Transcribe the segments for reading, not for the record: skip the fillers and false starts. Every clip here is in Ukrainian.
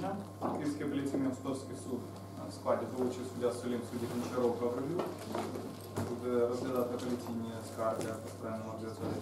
дня. Київський апеляційний господарський суд в складі головуючий суддя Солім, судді Гончаров, Гаврилюк буде розглядати апеляційні скарги по справі номер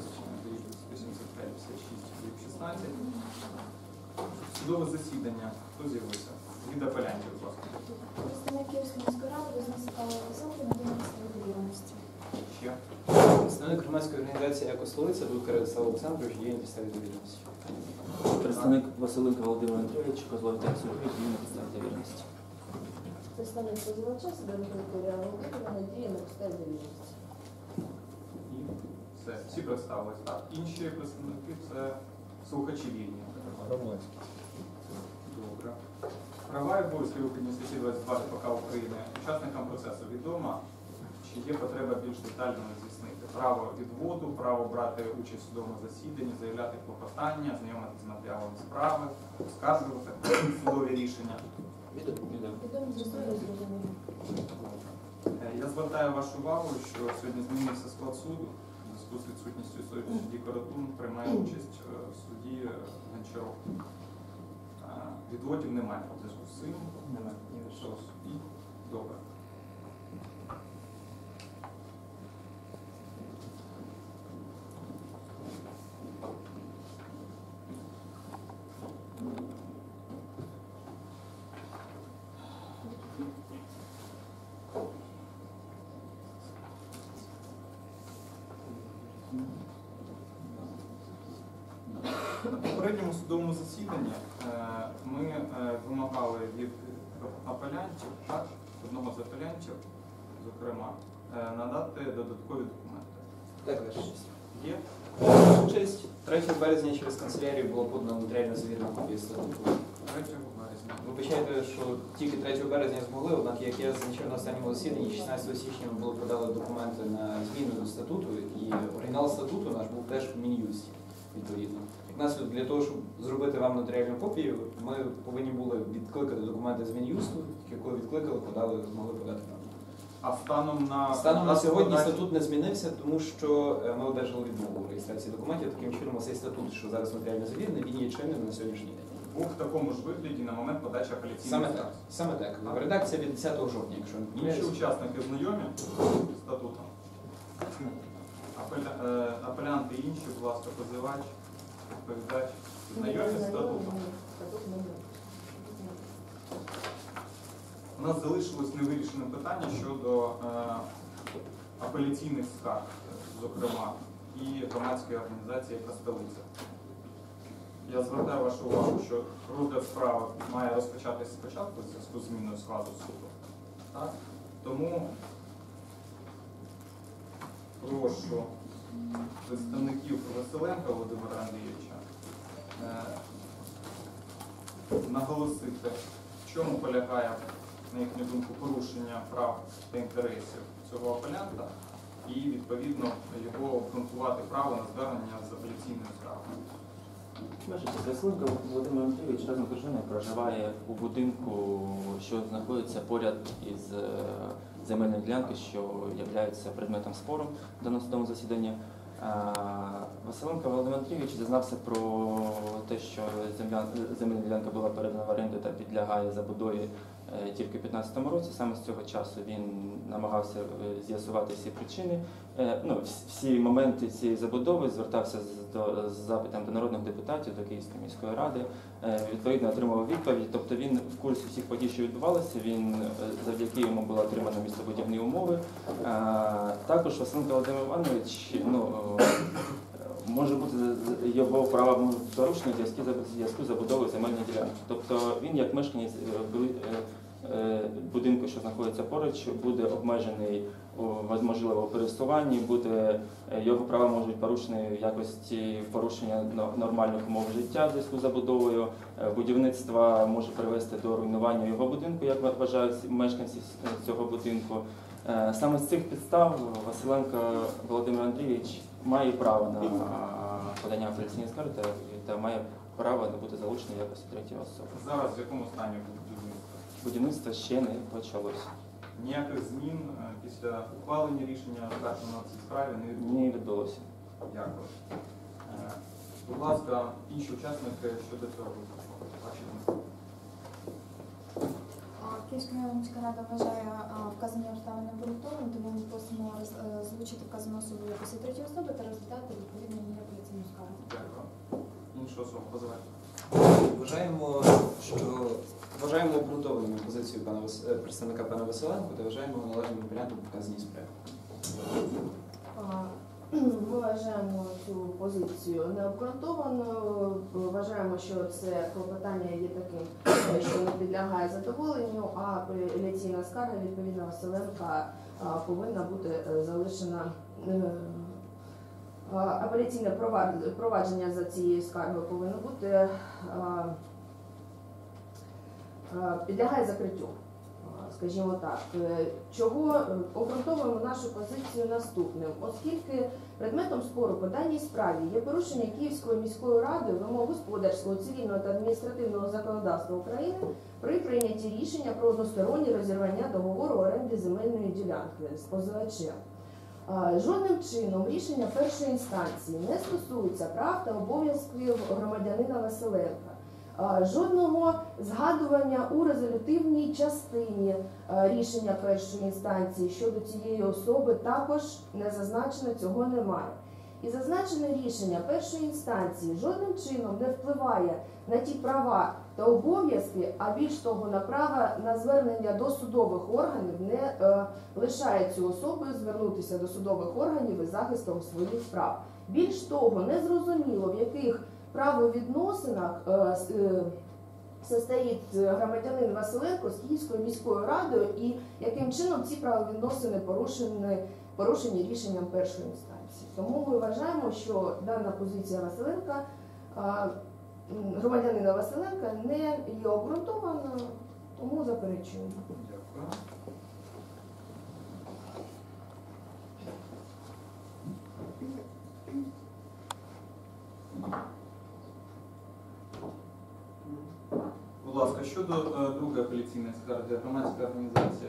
185-56-16. Судове засідання. Хто з'явився? Від апелянтів, будь ласка. Представник Київської міської ради визнав високу на довіреності. Ще? Представник громадської організації «Екостолиця» Дудка Радислав Олександрович є на підставі довіреності. Представник Василенко Володимир Андрійович, Козлов Віталій Сергійович, є на підставі довіреності. Представник позивача Сидоренко Вікторія Володимирівна надіє на підставі довіреності. І все. Всі представились. Так. Інші представники це слухачі вільні. Громадські. Добре. Права і обов'язки виходні статті 22 КПК України учасникам процесу відомо, чи є потреба більш детально роз'яснити право відводу, право брати участь у судовому засіданні, заявляти клопотання, знайомитися з матеріалами справи, оскаржувати судові рішення. Відомо зрозуміло. Я звертаю вашу увагу, що сьогодні змінився склад суду. У зв'язку з відсутністю судді Коротун приймає участь в суді Гончаров. Відводів немає у зв'язку з цим. Немає. Добре. На попередньому судовому засіданні ми вимагали від апелянтів, так, одного з апелянтів, зокрема, надати додаткові документи. Так, ваша честь. Є? Ваша честь, 3 березня через канцелярію було подано нотаріально завірена копія статуту. 3 березня. Вибачайте, що тільки 3 березня змогли, однак, як я зазначив на останньому засіданні, 16 січня ми подали документи на зміну до статуту, і оригінал статуту наш був теж в Мін'юсті, відповідно. Як наслідок, для того, щоб зробити вам нотаріальну копію, ми повинні були відкликати документи з Мін'юсту, коли відкликали, змогли подати нам. А станом на сьогодні статут не змінився, тому що ми одержали відмову у реєстрації документів. Таким чином, цей статут, що зараз нотаріально завірений, він є чинним на сьогоднішній день. Був в такому ж вигляді на момент подачі апеляційної скарги. Саме так. Редакція від 10 жовтня, якщо не Інші помиляюсь. учасники знайомі з статутом? Апелянти інші, будь ласка, позивач, відповідач. Знайомі з статутом? У нас залишилось невирішене питання щодо апеляційних скарг, зокрема, і громадської організації «Екостолиця». Я звертаю вашу увагу, що розгляд справи має розпочатися спочатку в зв'язку з зміною складу суду. Так? Тому прошу представників Василенка Володимира Андрійовича наголосити, в чому полягає, на їхню думку, порушення прав та інтересів цього апелянта і, відповідно, його обґрунтувати право на звернення з апеляційною скаргою. Василенко Володимир Андрійович разом з дружиною проживає у будинку, що знаходиться поряд із земельною ділянкою, що є предметом спору в даному судовому засіданні. Василенко Володимир Андрійович дізнався про те, що земельна ділянка була передана в оренду та підлягає забудові тільки у 2015 році. Саме з цього часу він намагався з'ясувати всі причини, всі моменти цієї забудови, звертався з запитом до народних депутатів, до Київської міської ради, відповідно отримав відповідь. Тобто він в курсі всіх подій, що відбувалося, завдяки йому було отримано містобудівні умови. Також Василенко Володимир Іванович, може бути, його права можуть порушені в зв'язку з забудовою земельної ділянки. Тобто він, як мешканець будинку, що знаходиться поруч, буде обмежений у можливому пересуванні, його права можуть бути порушені в якості порушення нормальних умов життя в зв'язку з забудовою, будівництво може привести до руйнування його будинку, як вважають мешканці цього будинку. Саме з цих підстав Василенко Володимир Андрійович має право на подання апеляційної скарги та має право бути залучений в якості третьої особи. Зараз в якому стані будівництво? Будівництво ще не почалося. Ніяких змін після ухвалення рішення оскарженого в цій справі не відбулося. Дякую. Будь ласка, інші учасники щодо цього. Київська міська рада вважає вказані обставини обґрунтованими, тому ми просимо залучити вказану особу в якості третьої особи та розглядати відповідно її апеляційну скаргу. Дякую. Іншу особу позивайте. Вважаємо обґрунтованою позицію представника пана Василенко та вважаємо належним апелянтом показані справи. Ми вважаємо цю позицію необґрунтованою. Вважаємо, що це клопотання є таким, що не підлягає задоволенню, а апеляційна скарга відповідно Василенка повинна бути залишена. Апеляційне провадження за цією скаргою повинно бути, підлягає закриттю, скажімо так. Чого обґрунтовуємо нашу позицію наступним? Оскільки предметом спору по даній справі є порушення Київською міською радою вимог господарського, цивільного та адміністративного законодавства України при прийнятті рішення про одностороннє розірвання договору оренди земельної ділянки з позивачем. Жодним чином рішення першої інстанції не стосується прав та обов'язків громадянина Василенка. Жодного згадування у резолютивній частині рішення першої інстанції щодо цієї особи також не зазначено, цього немає. І зазначене рішення першої інстанції жодним чином не впливає на ті права та обов'язки, а більш того, на право на звернення до судових органів, не лишає цю особу звернутися до судових органів із захистом своїх прав. Більш того, незрозуміло, в яких правовідносинах состоїть громадянин Василенко з Київською міською радою і яким чином ці правовідносини порушені рішенням першої інстанції. Тому ми вважаємо, що дана позиція Василенка, громадянина Василенка, не є обґрунтованою, тому заперечуємо. Дякую. Будь ласка, щодо другої апеляційної скарги, громадська організація.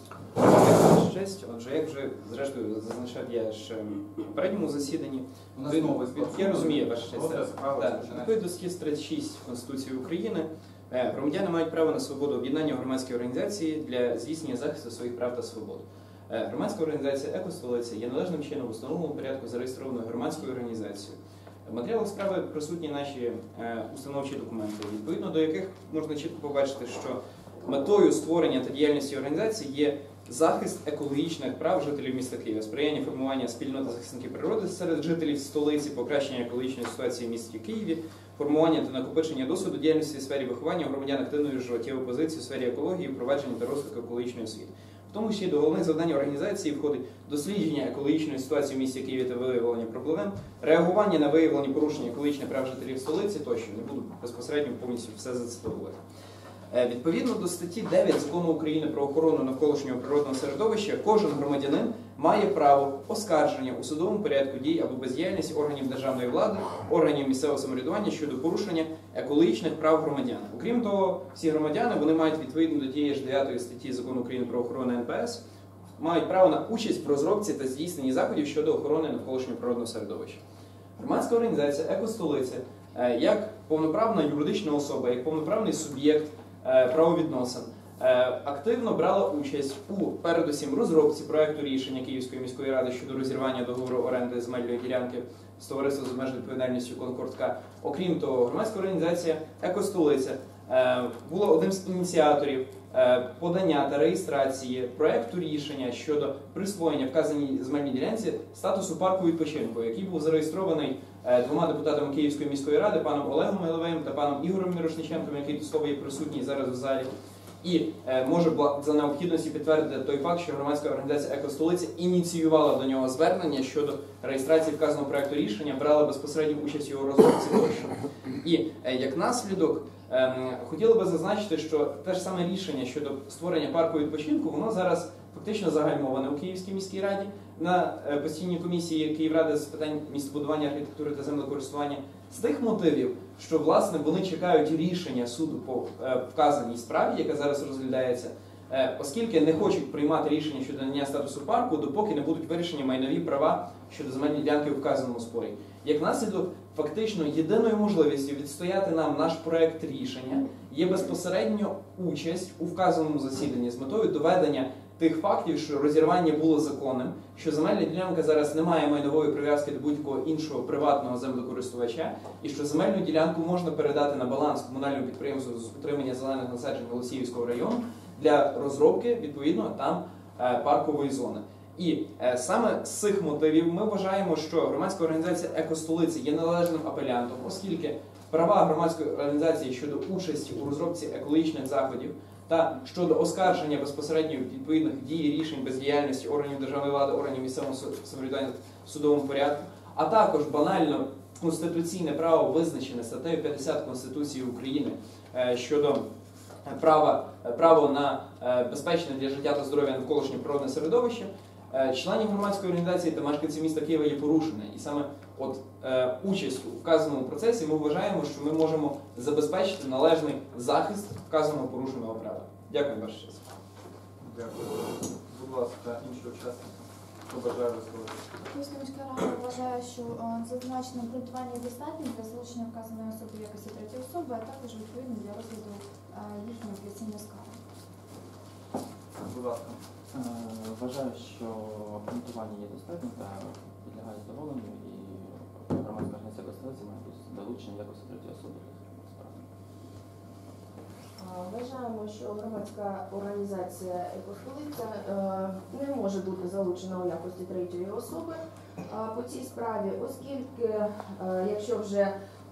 Честь, отже, як вже зрештою зазначав я ще в попередньому засіданні, У нас новий я розумію, ваша честь. справа Відповідно до статті 36 Конституції України, громадяни мають право на свободу об'єднання в громадській організації для здійснення захисту своїх прав та свобод. Громадська організація «Екостолиця» є належним чином в установленому порядку зареєстрованою громадською організацією. В матеріалах справи присутні наші установчі документи, відповідно до яких можна чітко побачити, що метою створення та діяльності організації є захист екологічних прав жителів міста Києва, сприяння формування спільноти захисників природи серед жителів столиці, покращення екологічної ситуації в місті Києві, формування та накопичення досвіду діяльності в сфері виховання громадян активної життєвої позиції у сфері екології, впровадження та розвитку екологічної освіти. В тому числі до головних завдань організації входить дослідження екологічної ситуації в місті Києві та виявлення проблем, реагування на виявлені порушення екологічних прав жителів столиці тощо. Не буду безпосередньо повністю все зацитовувати. Відповідно до статті 9 Закону України про охорону навколишнього природного середовища, кожен громадянин має право оскарження у судовому порядку дій або бездіяльність органів державної влади, органів місцевого самоврядування щодо порушення екологічних прав громадян. Окрім того, всі громадяни вони мають відповідно до тієї ж 9 статті Закону України про охорону НПС, мають право на участь в розробці та здійсненні заходів щодо охорони навколишнього природного середовища. Громадська організація «Екостолиця» як повноправна юридична особа, як повноправний суб'єкт правовідносин, активно брала участь у, передусім, розробці проекту рішення Київської міської ради щодо розірвання договору оренди земельної ділянки з товариством з обмеженою відповідальністю «Конкорд-К». Окрім того, громадська організація «Екостолиця» була одним з ініціаторів подання та реєстрації проекту рішення щодо присвоєння вказаній земельній ділянці статусу парку відпочинку, який був зареєстрований двома депутатами Київської міської ради, паном Олегом Миловим та паном Ігорем Мірошниченком, який до слова є присутній зараз в залі. І може за необхідності підтвердити той факт, що громадська організація «Екостолиця» ініціювала до нього звернення щодо реєстрації вказаного проекту рішення, брала безпосередню участь у його розробці тощо. І як наслідок хотіли би зазначити, що те ж саме рішення щодо створення парку відпочинку, воно зараз фактично загальмоване у Київській міській раді на постійній комісії Київради з питань містобудування, архітектури та землекористування з тих мотивів, що, власне, вони чекають рішення суду по вказаній справі, яка зараз розглядається оскільки не хочуть приймати рішення щодо надання статусу парку, допоки не будуть вирішені майнові права щодо земельної ділянки у вказаному спорі. Як наслідок, фактично єдиною можливістю відстояти нам наш проект рішення є безпосередньо участь у вказаному засіданні з метою доведення тих фактів, що розірвання було законним, що земельна ділянка зараз не має майнової прив'язки до будь-якого іншого приватного землекористувача, і що земельну ділянку можна передати на баланс комунальному підприємству з утримання зелених насаджень Голосіївського району для розробки, відповідно, там паркової зони. І саме з цих мотивів ми вважаємо, що громадська організація «Екостолиця» є належним апелянтом, оскільки права громадської організації щодо участі у розробці екологічних заходів та щодо оскарження безпосередньо відповідних дій, рішень, бездіяльності органів державної влади, органів місцевого самоврядування в судовому порядку, а також банально конституційне право визначене статтею 50 Конституції України щодо право на безпечне для життя та здоров'я навколишнє природне середовище, членів громадської організації та мешканців міста Києва є порушене. І саме участь у вказаному процесі ми вважаємо, що ми можемо забезпечити належний захист вказаного порушеного права. Дякую, ваша честь. Дякую. Будь ласка, інші учасники. Хто бажає висловити? Київська міська рада вважає, що зазначене обґрунтування достатньо для залучення вказаної особи в якості третьої особи, а також відповідно для розгляду їхньої апеляційної скарги. Будь ласка. Вважаю, що обґрунтування є достатньо та підлягає задоволенню, і громадська організація «Екостолиця» має бути долучена в якості третьої особи до справи. Вважаємо, що громадська організація «Екостолиця» не може бути залучена у якості третьої особи по цій справі, оскільки, якщо вже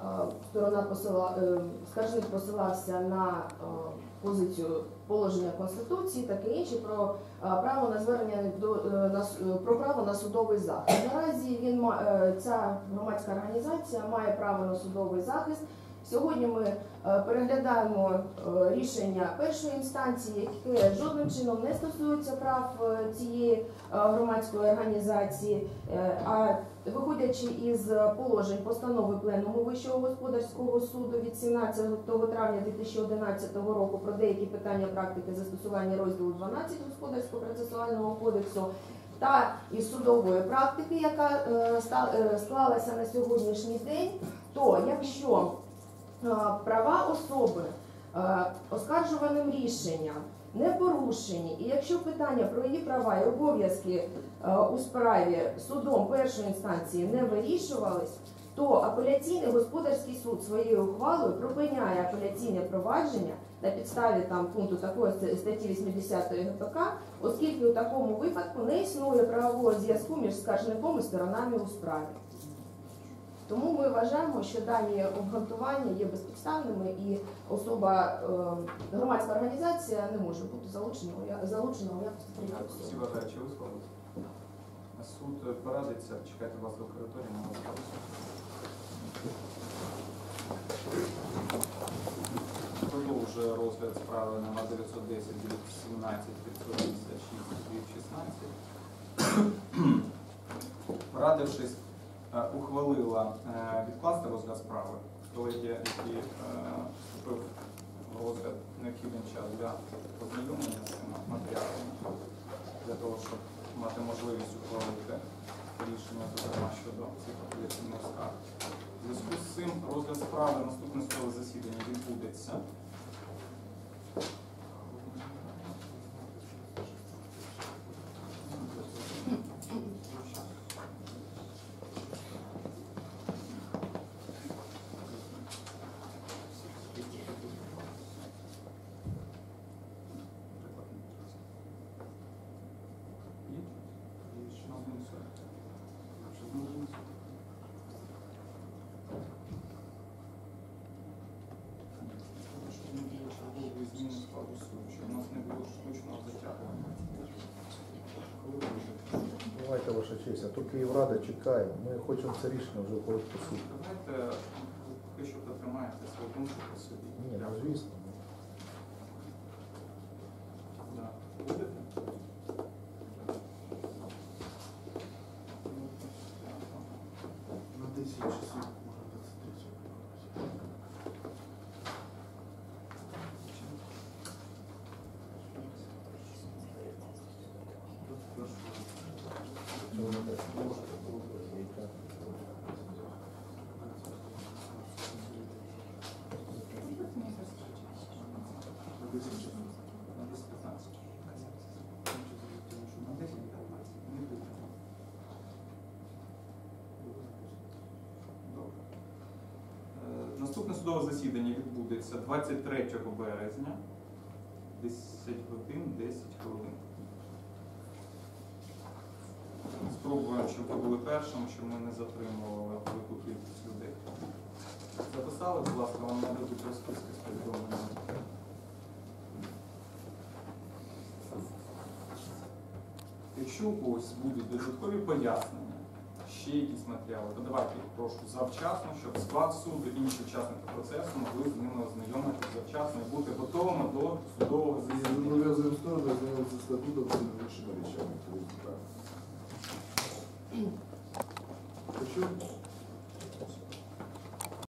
скаржник посилався на позицію положення Конституції, таке інше про право на звернення про право на судовий захист. Наразі ця громадська організація має право на судовий захист. Сьогодні ми переглядаємо рішення першої інстанції, яке жодним чином не стосується прав цієї громадської організації, а виходячи із положень постанови Пленуму Вищого господарського суду від 17 травня 2011 року про деякі питання практики застосування розділу 12 Господарського процесуального кодексу, та із судової практики, яка склалася на сьогоднішній день, то якщо права особи оскаржуваним рішенням не порушені, і якщо питання про її права і обов'язки у справі судом першої інстанції не вирішувались, то апеляційний господарський суд своєю ухвалою припиняє апеляційне провадження на підставі пункту такої статті 80 ГПК, оскільки у такому випадку не існує правового зв'язку між скаржником і сторонами у справі. Тому ми вважаємо, що дані обґрунтування є безпідставними і громадська організація не може бути залучена у якості третьої особи. Всі бажаючі висловити. Суд порадиться, чекайте вас до коридорі, на вас. Продовжує розгляд справи номер 910, 917, 586, 916. Порадившись, ухвалила відкласти розгляд справи. Колеги, які вступив в розгляд необхідний час для ознайомлення з цими матеріалами, для того, щоб мати можливість ухвалити рішення, зокрема, щодо цих апеляційних скарг. У зв'язку з цим розгляд справи наступне судове засідання відбудеться. Давайте, ваша честь, а то Київрада чекає. Ми хочемо це рішення вже ухвалити по суті. Давайте поки що потримаєте свою думку по собі. Ні, ну звісно. Да. Будете? На 10 часов можно 23. На 10-15. На 10-15. Не буде. Добре. Наступне судове засідання відбудеться 23 березня, 10 годин 10 хвилин. Спробуємо, щоб ви були першим, щоб ми не затримували велику кількість людей. Записали, будь ласка, вам нададуть розписки з повідомленням. Якщо у когось будуть додаткові пояснення, ще якісь матеріали, то давайте їх прошу завчасно, щоб склад суду і інші учасники процесу могли з ними ознайомитися завчасно і бути готовими до судового И засідання. зобов'язуємо сторону ознайомитися з статутом і іншими речами. Тобто, так. Почув?